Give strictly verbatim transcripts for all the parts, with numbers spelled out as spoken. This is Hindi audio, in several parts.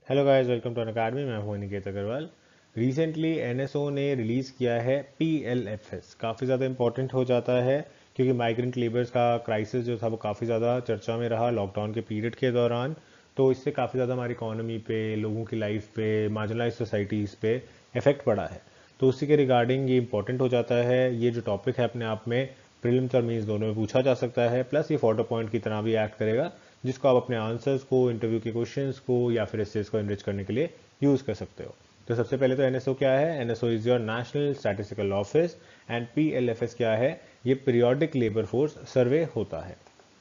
Hello guys, welcome to Unacademy. मैं हूं निकेत अग्रवाल। रिसेंटली एनएसओ ने रिलीज़ किया है पीएलएफएस। काफ़ी ज़्यादा इंपॉर्टेंट हो जाता है क्योंकि माइग्रेंट लेबर्स का क्राइसिस जो था वो काफ़ी ज़्यादा चर्चा में रहा लॉकडाउन के पीरियड के दौरान। तो इससे काफ़ी ज़्यादा हमारी इकोनॉमी पे, लोगों की लाइफ पे, मार्जिनलाइज सोसाइटीज़ पे इफेक्ट पड़ा है। तो उसी के रिगार्डिंग ये इंपॉर्टेंट हो जाता है। ये जो टॉपिक है अपने आप में प्रीलिम्स और मेंस दोनों में पूछा जा सकता है, प्लस ये फोटो पॉइंट की तरह भी एक्ट करेगा जिसको आप अपने आंसर्स को, इंटरव्यू के क्वेश्चंस को या फिर एसेस को एनरिच करने के लिए यूज़ कर सकते हो। तो सबसे पहले तो एनएसओ क्या है? NSO is your national statistical office and PLFS क्या है? ये पीरियोडिक लेबर फोर्स सर्वे होता है।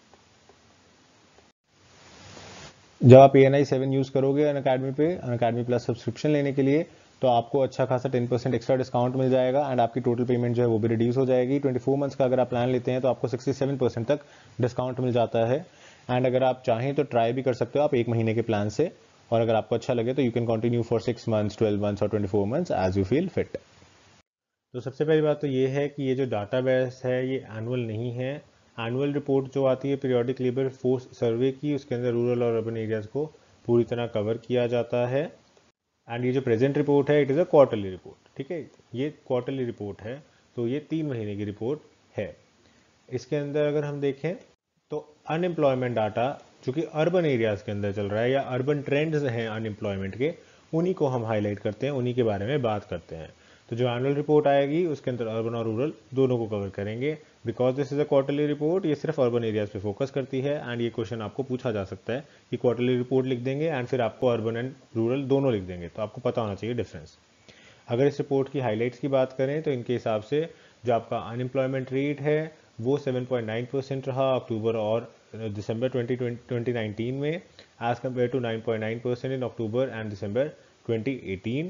जब आप A N I seven use करोगे अन अकेडमी पे, अन अकेडमी प्लस सब्सक्रिप्शन लेने के लिए, तो आपको अच्छा खासा टेन परसेंट एक्स्ट्रा डिस्काउंट मिल जाएगा एंड आपकी टोटल पेमेंट जो है वो भी रिड्यूस हो जाएगी। ट्वेंटी फोर मंथ्स का अगर आप प्लान लेते हैं तो आपको सिक्सटी सेवन परसेंट तक डिस्काउंट मिल जाता है। एंड अगर आप चाहें तो ट्राई भी कर सकते हो आप एक महीने के प्लान से, और अगर आपको अच्छा लगे तो you can continue for six months, twelve months और twenty four months as you feel fit. तो सबसे पहली बात तो ये है कि ये जो डाटाबेस है ये एनुअल नहीं है। एनुअल रिपोर्ट जो आती है पीरियोडिक लेबर फोर्स सर्वे की, उसके अंदर रूरल और अर्बन एरियाज को पूरी तरह कवर किया जाता है। एंड ये जो प्रेजेंट रिपोर्ट है it is a quarterly report. ठीक है, ये क्वार्टरली रिपोर्ट है, तो ये तीन महीने की रिपोर्ट है। इसके अंदर अगर हम देखें तो अनएम्प्लॉयमेंट डाटा जो कि अर्बन एरियाज के अंदर चल रहा है या अर्बन ट्रेंड्स हैं अनएम्प्लॉयमेंट के, उन्हीं को हम हाईलाइट करते हैं, उन्हीं के बारे में बात करते हैं। तो जो एनुअल रिपोर्ट आएगी उसके अंदर अर्बन और रूरल दोनों को कवर करेंगे। Because this is a quarterly report, ये सिर्फ अर्बन एरियाज पे फोकस करती है। एंड ये क्वेश्चन आपको पूछा जा सकता है कि क्वार्टरली रिपोर्ट लिख देंगे एंड फिर आपको अर्बन एंड रूरल दोनों लिख देंगे, तो आपको पता होना चाहिए डिफरेंस। अगर इस रिपोर्ट की हाइलाइट्स की बात करें तो इनके हिसाब से जो आपका अनएम्प्लॉयमेंट रेट है वो सेवन पॉइंट नाइन परसेंट रहा अक्टूबर और दिसंबर ट्वेंटी नाइनटीन में, as compare to nine point nine percent in October and December twenty eighteen.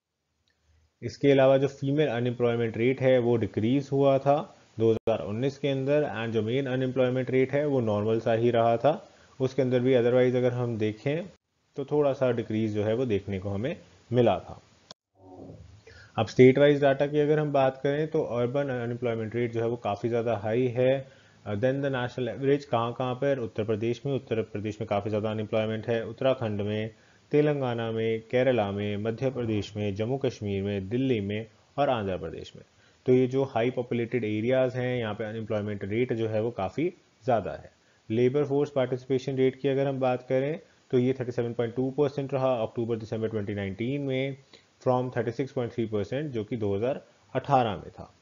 इसके अलावा जो फीमेल अनएम्प्लॉयमेंट रेट है वो डिक्रीज हुआ था दो हज़ार उन्नीस के अंदर, एंड जो मेन अनएम्प्लॉयमेंट रेट है वो नॉर्मल सा ही रहा था उसके अंदर भी। अदरवाइज अगर हम देखें तो थोड़ा सा डिक्रीज जो है वो देखने को हमें मिला था। अब स्टेट वाइज डाटा की अगर हम बात करें तो अर्बन अनएम्प्लॉयमेंट रेट जो है वो काफ़ी ज़्यादा हाई है देन द नेशनल एवरेज। कहाँ कहाँ पर? उत्तर प्रदेश में। उत्तर प्रदेश में काफ़ी ज़्यादा अनएम्प्लॉयमेंट है, उत्तराखंड में, तेलंगाना में, केरला में, मध्य प्रदेश में, जम्मू कश्मीर में, दिल्ली में और आंध्र प्रदेश में। तो ये जो हाई पॉपुलेटेड एरियाज़ हैं यहाँ पे अनएम्प्लॉयमेंट रेट जो है वो काफ़ी ज़्यादा है। लेबर फोर्स पार्टिसिपेशन रेट की अगर हम बात करें तो ये thirty seven point two percent रहा अक्टूबर दिसंबर ट्वेंटी नाइनटीन में, from thirty six point three percent जो कि दो हज़ार अठारह में था।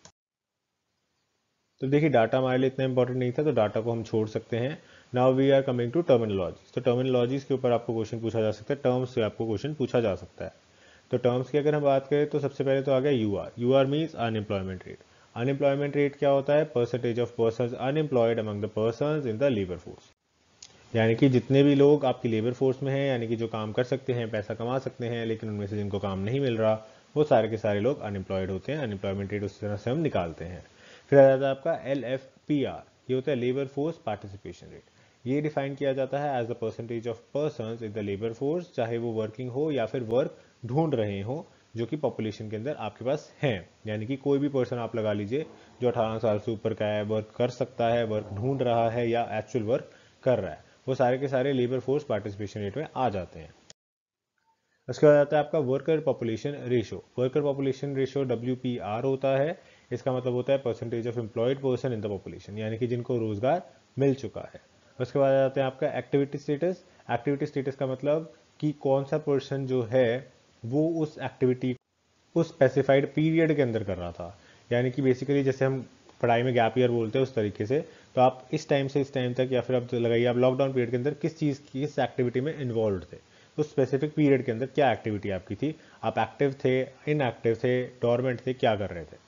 तो देखिए डाटा हमारे लिए इतना इंपॉर्टेंट नहीं था तो डाटा को हम छोड़ सकते हैं। Now we are coming to terminologies. तो टर्मिनोलॉजीज के ऊपर आपको क्वेश्चन पूछा जा सकता है, टर्म्स से आपको क्वेश्चन पूछा जा सकता है। तो टर्म्स की अगर हम बात करें तो सबसे पहले तो आ गया U R. U R means unemployment rate. Unemployment rate क्या होता है? Percentage of person unemployed among the person in the labour force. यानी कि जितने भी लोग आपकी लेबर फोर्स में हैं, यानी कि जो काम कर सकते हैं, पैसा कमा सकते हैं, लेकिन उनमें से जिनको काम नहीं मिल रहा, वो सारे के सारे लोग अनएम्प्लॉयड होते हैं। अनएम्प्लॉयमेंट रेट उस तरह से हम निकालते हैं। फिर आ जाता है आपका एल एफ पी आर, ये होता है लेबर फोर्स पार्टिसिपेशन रेट। ये डिफाइन किया जाता है as the percentage of person in the labour force, चाहे वो वर्किंग हो या फिर वर्क ढूंढ रहे हो, जो कि पॉपुलेशन के अंदर आपके पास हैं। यानी कि कोई भी पर्सन आप लगा लीजिए जो अठारह साल से ऊपर का है, वर्क कर सकता है, वर्क ढूंढ रहा है या एक्चुअल वर्क कर रहा है, वो सारे के सारे लेबर फोर्स पार्टिसिपेशन रेट में आ जाते हैं। उसके बाद आता है आपका worker population ratio. Worker population ratio W P R होता है। इसका मतलब होता है percentage of employed person in the population, यानी कि जिनको रोजगार मिल चुका है। उसके बाद आते हैं आपका एक्टिविटी स्टेटस। एक्टिविटी स्टेटस का मतलब कि कौन सा पर्सन जो है वो उस एक्टिविटी उस स्पेसिफाइड पीरियड के अंदर कर रहा था। यानी कि बेसिकली जैसे हम पढ़ाई में गैप ईयर बोलते हैं उस तरीके से, तो आप इस टाइम से इस टाइम तक या फिर आप लगाइए आप लॉकडाउन पीरियड के अंदर किस चीज़ की किस एक्टिविटी में इन्वॉल्व थे, तो स्पेसिफिक पीरियड के अंदर क्या एक्टिविटी आपकी थी, आप एक्टिव थे, इनएक्टिव थे, डोरमेंट थे, क्या कर रहे थे।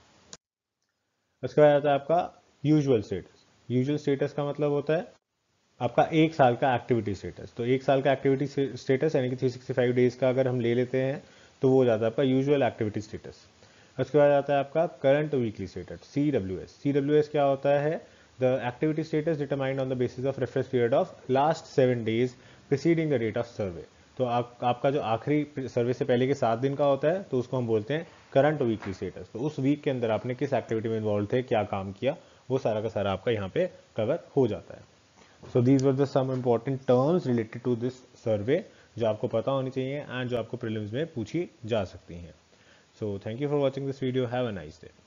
उसके बाद आता है आपका यूजुअल स्टेटस। यूजुअल स्टेटस का मतलब होता है आपका एक साल का एक्टिविटी स्टेटस। तो एक साल का एक्टिविटी स्टेटस यानी कि थ्री सिक्सटी फाइव डेज का अगर हम ले लेते हैं तो वो हो जाता है आपका यूजुअल एक्टिविटी स्टेटस। उसके बाद आता है आपका current weekly status, C W S. C W S क्या होता है? The activity status determined on the basis of reference period of last seven days preceding the date of survey. तो आप, आपका जो आखिरी सर्वे से पहले के सात दिन का होता है तो उसको हम बोलते हैं करंट वीकली स्टेटस। तो उस वीक के अंदर आपने किस एक्टिविटी में इन्वॉल्व थे, क्या काम किया, वो सारा का सारा आपका यहाँ पे कवर हो जाता है। So these were the some important terms related to this survey. जो आपको पता होनी चाहिए एंड जो आपको प्रीलिम्स में पूछी जा सकती हैं। So thank you for watching this video, have a nice day.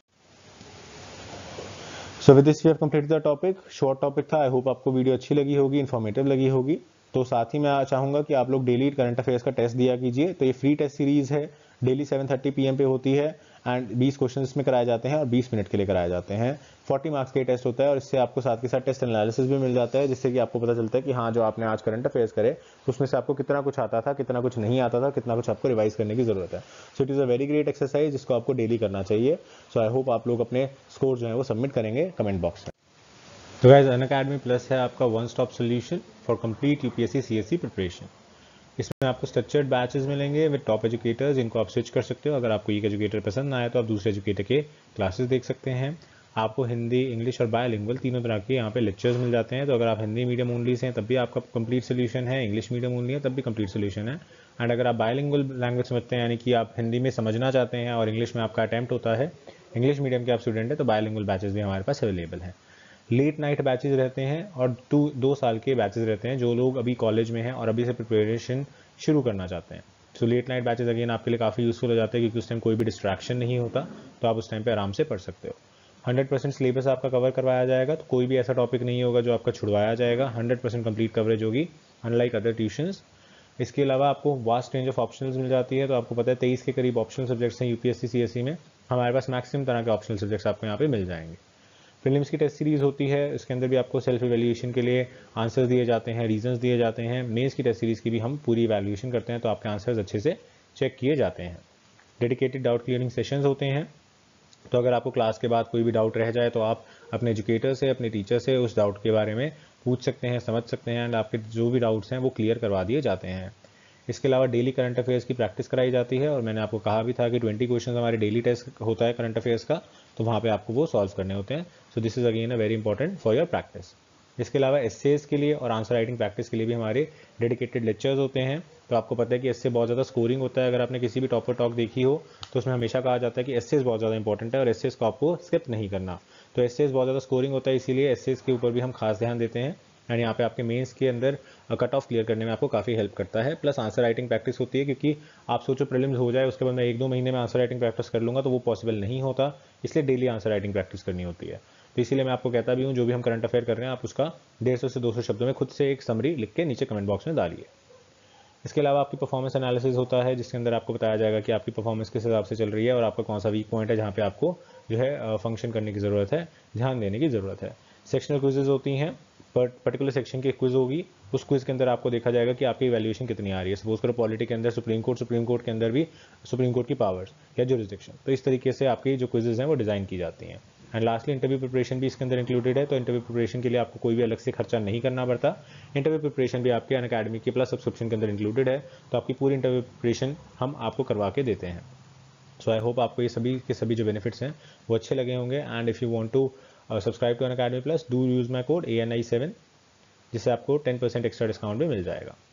So with this we have completed the topic. Short topic था, आई होप आपको वीडियो अच्छी लगी होगी, इन्फॉर्मेटिव लगी होगी। तो साथ ही मैं चाहूंगा कि आप लोग डेली करंट अफेयर्स का टेस्ट दिया कीजिए। तो ये फ्री टेस्ट सीरीज है, daily seven thirty P M पे होती है एंड बीस क्वेश्चन इसमें कराए जाते हैं और बीस मिनट के लिए कराए जाते हैं। चालीस मार्क्स के टेस्ट होता है और इससे आपको साथ के साथ टेस्ट एनालिसिस भी मिल जाता है, जिससे कि आपको पता चलता है कि हाँ जो आपने आज करंट अफेयर्स करे तो उसमें से आपको कितना कुछ आता था, कितना कुछ नहीं आता था, कितना कुछ आपको रिवाइज करने की जरूरत है। So it is a very great exercise जिसको आपको डेली करना चाहिए। सो आई होप आप लोग अपने स्कोर जो है वो सबमिट करेंगे कमेंट बॉक्स में। तो गाइस अनअकैडमी प्लस है आपका one stop solution for complete UPSC CSC preparation. इसमें आपको स्ट्रक्चर्ड बैचेस मिलेंगे विद टॉप एजुकेटर्स, जिनको आप स्विच कर सकते हो। अगर आपको एक एजुकेटर पसंद ना आए तो आप दूसरे एजुकेटर के क्लासेस देख सकते हैं। आपको हिंदी, इंग्लिश और बायलिंगुअल तीनों तरह के यहाँ पे लेक्चर्स मिल जाते हैं। तो अगर आप हिंदी मीडियम ओनली से हैं तब भी आपका कंप्लीट सोल्यूशन है, इंग्लिश मीडियम ओनली है तब भी कंप्लीट सोल्यूशन है। एंड अगर आप बायलिंगुअल लैंग्वेज समझते हैं, यानी कि आप हिंदी में समझना चाहते हैं और इंग्लिश में आपका अटैम्प्ट होता है, इंग्लिश मीडियम के आप स्टूडेंट हैं, तो बायलिंगुअल बैचेस भी हमारे पास अवेलेबल हैं। लेट नाइट बैचेस रहते हैं और टू दो साल के बैचेस रहते हैं जो लोग अभी कॉलेज में हैं और अभी से प्रिपरेशन शुरू करना चाहते हैं। So late night batches again आपके लिए काफ़ी यूजफुल हो जाते हैं, क्योंकि उस टाइम कोई भी डिस्ट्रैक्शन नहीं होता, तो आप उस टाइम पे आराम से पढ़ सकते हो। हंड्रेड परसेंट सिलेबस आपका कवर करवाया जाएगा, तो कोई भी ऐसा टॉपिक नहीं होगा जो आपका छुड़वाया जाएगा। हंड्रेड परसेंट कंप्लीट कवरेज होगी, अनलाइक अदर ट्यूशंस। इसके अलावा आपको वास्ट रेंज ऑफ ऑप्शनल्स मिल जाती है। तो आपको पता है तेईस के करीब ऑप्शनल सब्जेक्ट्स हैं यूपीएससी सीएससी में, हमारे पास मैक्सिमम तरह के ऑप्शनल सब्जेक्ट्स आपको यहाँ पे मिल जाएंगे। प्रीलिम्स की टेस्ट सीरीज होती है, इसके अंदर भी आपको सेल्फ इवैल्यूएशन के लिए आंसर्स दिए जाते हैं, रीजंस दिए जाते हैं। मेंस की टेस्ट सीरीज की भी हम पूरी इवैल्यूएशन करते हैं, तो आपके आंसर्स अच्छे से चेक किए जाते हैं। डेडिकेटेड डाउट क्लियरिंग सेशंस होते हैं, तो अगर आपको क्लास के बाद कोई भी डाउट रह जाए तो आप अपने एजुकेटर से, अपने टीचर से उस डाउट के बारे में पूछ सकते हैं, समझ सकते हैं एंड आपके जो भी डाउट्स हैं वो क्लियर करवा दिए जाते हैं। इसके अलावा डेली करंट अफेयर्स की प्रैक्टिस कराई जाती है और मैंने आपको कहा भी था कि ट्वेंटी क्वेश्चन हमारे डेली टेस्ट होता है करंट अफेयर्स का, तो वहाँ पे आपको वो सॉल्व करने होते हैं। So this is again a very important for your practice. इसके अलावा एसेज के लिए और आंसर राइटिंग प्रैक्टिस के लिए भी हमारे डेडिकेटेड लेक्चर्स होते हैं। तो आपको पता है कि इससे बहुत ज़्यादा स्कोरिंग होता है। अगर आपने किसी भी टॉपर टॉक देखी हो तो उसमें हमेशा कहा जाता है कि एसेज बहुत ज़्यादा इंपॉर्टेंट है और एसेज को आपको स्किप नहीं करना। तो एसेज बहुत ज़्यादा स्कोरिंग होता है, इसीलिए एसेज के ऊपर भी हम खास ध्यान देते हैं एंड यहाँ पे आपके मेंस के अंदर कट ऑफ क्लियर करने में आपको काफ़ी हेल्प करता है। प्लस आंसर राइटिंग प्रैक्टिस होती है, क्योंकि आप सोचो प्रीलिम्स हो जाए उसके बाद मैं एक दो महीने में आंसर राइटिंग प्रैक्टिस कर लूँगा, तो वो पॉसिबल नहीं होता, इसलिए डेली आंसर राइटिंग प्रैक्टिस करनी होती है। तो इसीलिए मैं आपको कहता भी हूँ जो भी हम करंट अफेयर कर रहे हैं आप उसका डेढ़ सौ से दो सौ शब्दों में खुद से एक समरी लिख के नीचे कमेंट बॉक्स में डालिए। इसके अलावा आपकी परफॉर्मेंस एनालिसिस होता है, जिसके अंदर आपको बताया जाएगा कि आपकी परफॉर्मेंस किस हिसाब से चल रही है और आपका कौन सा वीक पॉइंट है जहाँ पे आपको जो है फंक्शन करने की ज़रूरत है, ध्यान देने की ज़रूरत है। सेक्शनल क्विजेज होती हैं, पर्टिकुलर सेक्शन की क्विज होगी, उस क्विज के अंदर आपको देखा जाएगा कि आपकी वैल्यूएशन कितनी आ रही है। सपोज करो पॉलिटी के अंदर सुप्रीम कोर्ट, सुप्रीम कोर्ट के अंदर भी सुप्रीम कोर्ट की पावर्स या जुरिस्डिक्शन, तो इस तरीके से आपकी जो क्विजेज हैं वो डिज़ाइन की जाती हैं। एंड लास्टली इंटरव्यू प्रिपरेशन भी इसके अंदर इंक्लूडेड है, तो इंटरव्यू प्रिपरेशन के लिए आपको कोई भी अलग से खर्चा नहीं करना पड़ता। इंटरव्यू प्रिपरेशन भी आपके अनअकैडमी के प्लस सब्सक्रिप्शन के अंदर इंक्लूडेड है, तो आपकी पूरी इंटरव्यू प्रिपरेशन हम आपको करवा के देते हैं। सो आई होप आपको ये सभी के सभी जो बेनिफिट्स हैं वो अच्छे लगे होंगे। And if you want to subscribe to Unacademy plus, do use my code A N I seven, जिससे आपको टेन परसेंट एक्स्ट्रा डिस्काउंट भी मिल जाएगा।